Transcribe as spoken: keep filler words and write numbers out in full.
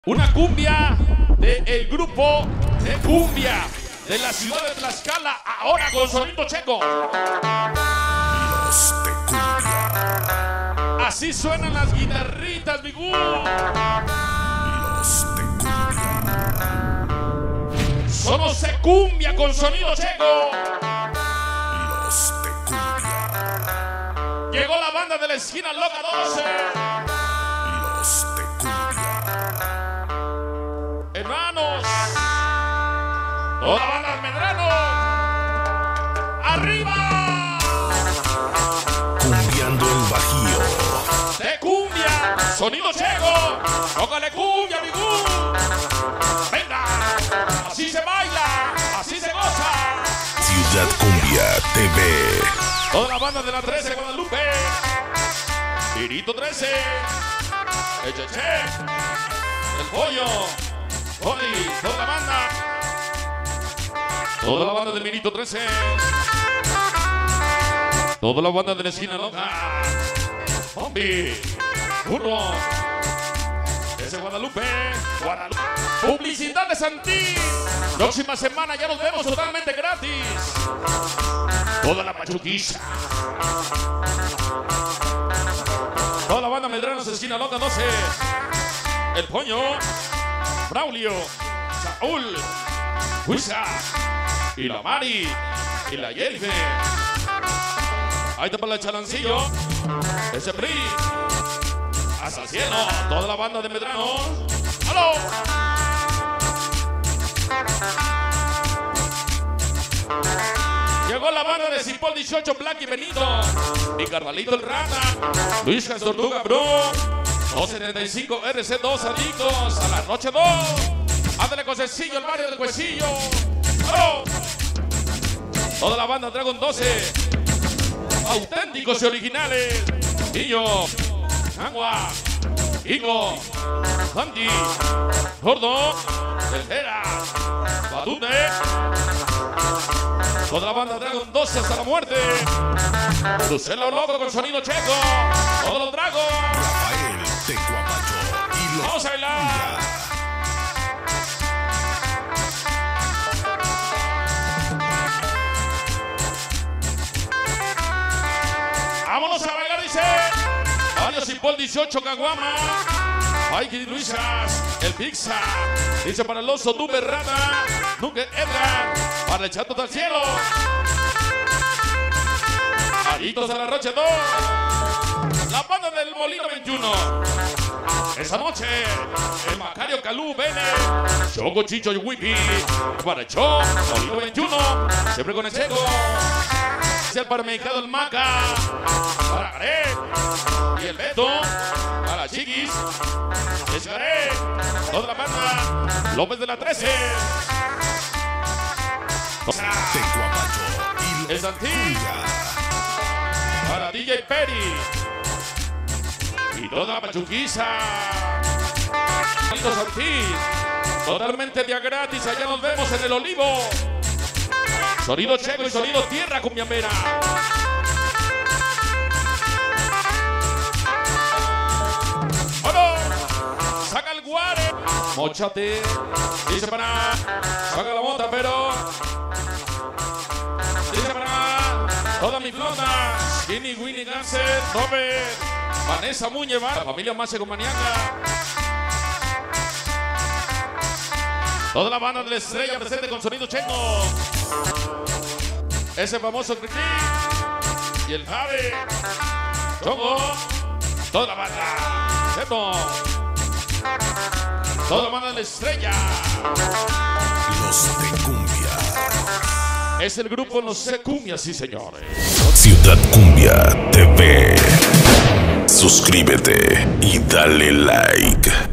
Una cumbia del grupo de cumbia de la ciudad de Tlaxcala, ahora con sonido checo. Los de cumbia. Así suenan las guitarritas, mi gu. Los de cumbia. Somos de cumbia con sonido checo. Los de cumbia. Llegó la banda de la esquina loca doce. Los de cumbia. Hermanos, toda la banda de Medrano, ¡arriba! Cumbiando el Bajío. De cumbia, sonido checo, tócale cumbia, mi gu. Venga, así se baila, así se goza. Ciudad Cumbia T V. Toda la banda de la trece Guadalupe, Pirito trece, el Cheche, el Pollo, Oli, toda la banda, toda la banda de Mirito trece, toda la banda de la esquina loca, Bombi, Burro, ese Guadalupe, Guadalupe, publicidad de Santí. Próxima semana ya nos vemos totalmente gratis. Toda la pachuquiza, toda la banda Medranos, esquina loca doce, el Pollo, Braulio, Saúl, Huiza, y la Mari, y la Yelfe. Ahí está para el Chalancillo, ese Pri, hasta el cielo, toda la banda de Medrano. ¡Aló! Llegó la banda de Cipol dieciocho, Black y Benito, y Carvalito el Rata, Luis Castortuga Bro, dos setenta y cinco R C dos, adictos a la noche dos. Ándale con Cecillo, el barrio del Cuecillo. ¡Oh! Toda la banda Dragon doce, auténticos y originales. Niño, Agua, Higo, Santi, Gordo, Tercera, Batute. Toda la banda Dragon doce hasta la muerte. Lucelo loco con sonido checo. Todos los dragos. Rafael de Guapacho y los Vamos a bailar. Vámonos a bailar, dice Mario Cipol dieciocho, Caguama, Mikey Luisas, el Pizza, dice para el oso Dupe Rata, Nunca Edgar, para el chato del cielo, Aritos a la Roche dos, la banda del Molino veintiuno. Esa noche, el Macario Calú Bene, Choco Chicho y Wiki, para el Cho, Molino veintiuno, siempre con el seco. Es el parmejado el Maca, para Gareth y el Beto, para Chiquis, es Gareth, toda la banda, López de la trece, de Guapacho y el los Santí, cumbia. para D J Peri y toda la pachuquiza. Lindo Santí, totalmente día gratis, allá nos vemos en el Olivo. Sonido checo y sonido tierra cumbiambera. ¡Vamos! Saca el guare. Móchate. Dice para. Saca la mota, pero. Dice para. Toda mi flota. Skinny, Winnie, Ganser, Robert, Vanessa Muñe, la familia más egomaniaca. Toda la banda de la estrella presente con sonido checo. Ese famoso Criqui y el Javi, Choco, toda la banda, Cheto, toda la banda de la estrella. Los de cumbia. Es el grupo Los de Cumbia, sí señores. Ciudad Cumbia T V. Suscríbete y dale like.